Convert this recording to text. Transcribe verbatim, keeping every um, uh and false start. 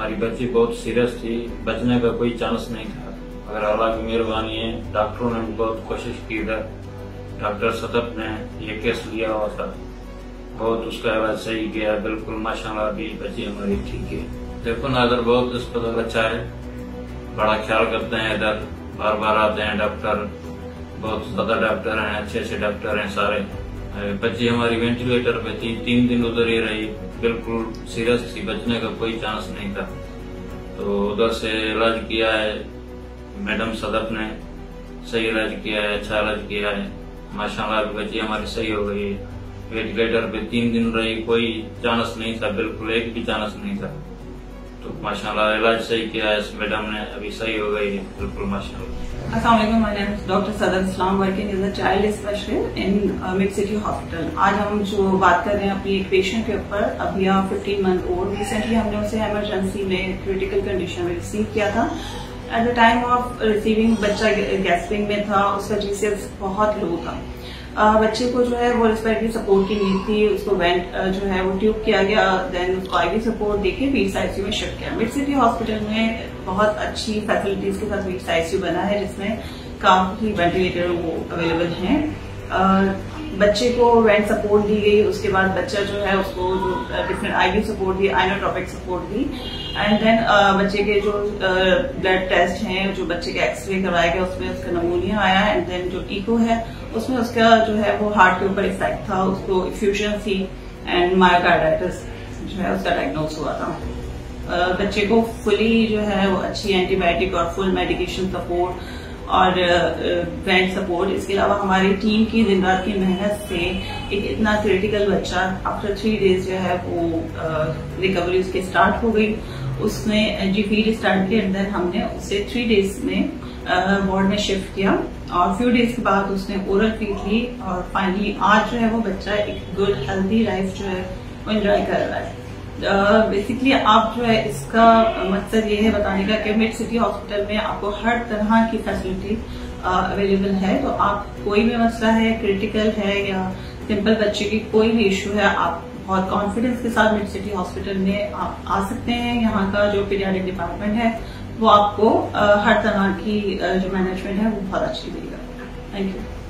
हमारी बच्ची बहुत सीरियस थी, बचने का कोई चांस नहीं था, मगर अल्लाह की मेहरबानी है, डॉक्टरों ने भी बहुत कोशिश की था। डॉक्टर सदफ ने ये केस लिया हुआ था, बहुत उसका इलाज सही किया, बिल्कुल माशाल्लाह अभी बच्ची हमारी ठीक है। देखो ना, इधर बहुत अस्पताल अच्छा है, बड़ा ख्याल करते हैं, इधर बार बार आते हैं डॉक्टर, बहुत ज्यादा डॉक्टर हैं, अच्छे अच्छे डॉक्टर हैं सारे। बच्ची हमारी वेंटिलेटर पे थी, तीन दिन उधर ही रही, बिल्कुल सीरियस थी, बचने का कोई चांस नहीं था। तो उधर से इलाज किया है मैडम सदफ ने, सही इलाज किया है, अच्छा इलाज किया है, माशाल्लाह बच्ची हमारी सही हो गई है। वेंटिलेटर पे तीन दिन रही, कोई चांस नहीं था, बिल्कुल एक भी चांस नहीं था। तो माशाल्लाह इलाज सही किया है इस मैडम ने, अभी सही हो गई है बिल्कुल माशाल्लाह। अस्सलाम वालेकुम, my name is doctor Sadar Islam, working as a child specialist in mid city hospital. आज हम जो बात कर रहे हैं अपनी एक पेशेंट के ऊपर, अभिया फिफ्टीन मंथ ओल्ड। रिसेंटली हमने उसे इमरजेंसी में क्रिटिकल कंडीशन में रिसीव किया था। At the time of receiving बच्चा गैस्पिंग में था, उसका जीसीएस बहुत लो था। Uh, बच्चे को जो है वो रेस्पिरेटरी सपोर्ट की नीड थी, उसको वेंट uh, जो है वो ट्यूब किया गया, देन उसको आईवी सपोर्ट देके वीट्स आईसीयू में शिफ्ट किया। मिड सिटी हॉस्पिटल में बहुत अच्छी फैसिलिटीज के साथ वीट्स आईसीयू बना है, जिसमें काफी वेंटिलेटर वो अवेलेबल हैं। uh, बच्चे को वेंट सपोर्ट दी गई, उसके बाद बच्चा जो है उसको जो डिफरेंट आईवी सपोर्ट दी, आइनोट्रोपिक सपोर्ट दी, एंड देन बच्चे के जो ब्लड टेस्ट हैं, जो बच्चे का एक्सरे करवाया गया, उसमें उसका नमूनिया आया, एंड देन जो ईको है उसमें उसका जो है वो हार्ट के ऊपर इफेक्ट था, उसको इफ्यूजन थी एंड मायोकार्डाइटिस जो है उसका डायग्नोस हुआ था। uh, बच्चे को फुली जो है वो अच्छी एंटीबायोटिक और फुल मेडिकेशन सपोर्ट और वेंट सपोर्ट, इसके अलावा हमारी टीम की दिन रात की मेहनत से एक इतना क्रिटिकल बच्चा आफ्टर थ्री डेज जो है वो रिकवरी उसकी स्टार्ट हो गई। उसने एनजी फीड स्टार्ट किया, एंड देन हमने उसे थ्री डेज में वार्ड में शिफ्ट किया, और फ्यू डेज के बाद उसने ओरल फीड ली, और फाइनली आज जो है वो बच्चा एक गुड हेल्दी लाइफ जो है वो एंजॉय कर रहा है। बेसिकली uh, आप जो है इसका मकसद ये है बताने का कि मिड सिटी हॉस्पिटल में आपको हर तरह की फैसिलिटी अवेलेबल uh, है। तो आप कोई भी मसला है, क्रिटिकल है या सिंपल बच्चे की कोई भी इशू है, आप बहुत कॉन्फिडेंस के साथ मिड सिटी हॉस्पिटल में आप आ सकते हैं। यहाँ का जो पीडियाट्रिक डिपार्टमेंट है वो आपको uh, हर तरह की uh, जो मैनेजमेंट है वो बहुत अच्छी देगा। Thank you.